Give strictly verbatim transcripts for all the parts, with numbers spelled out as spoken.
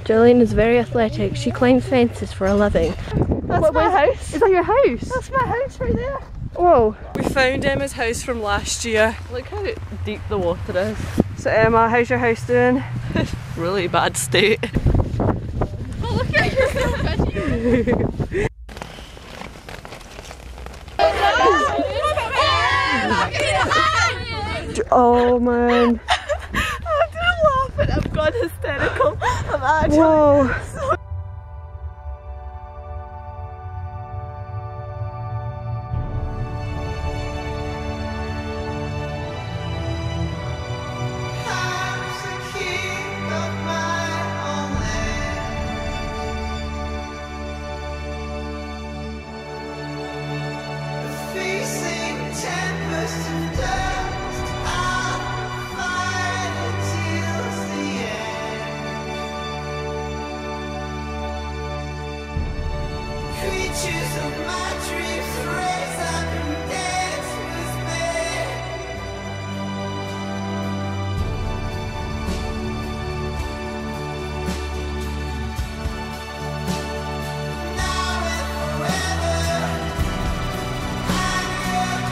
Jolene is very athletic. She climbs fences for a living. That's what, my house. Is that your house? That's my house right there. Whoa. We found Emma's house from last year. Look how deep the water is. So Emma, how's your house doing? Really bad state. Oh, look at your video. Oh man. I'm just laughing. I've gone hysterical. I'm actually Whoa. So creatures of my dreams raise up and dance with me. Now and forever, I'm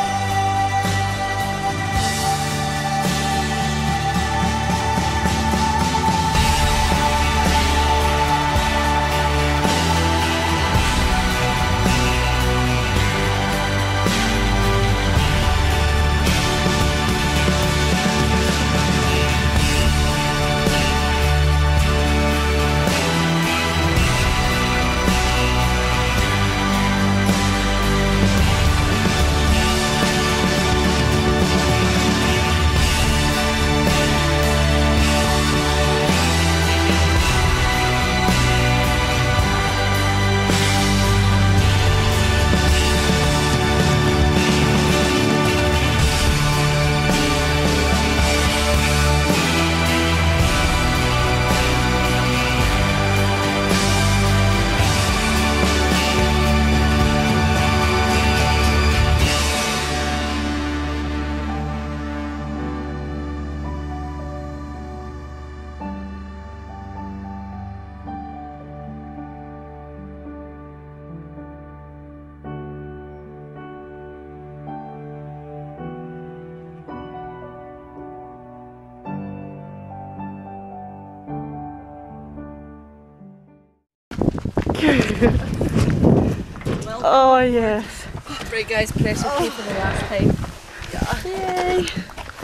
oh yes. Right guys, press okay for the last time. Yeah. Yay.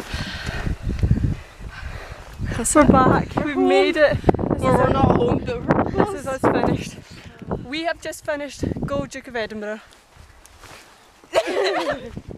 We're back. We've made it. Well, we're not home, but we're This is us finished. We have just finished Gold Duke of Edinburgh.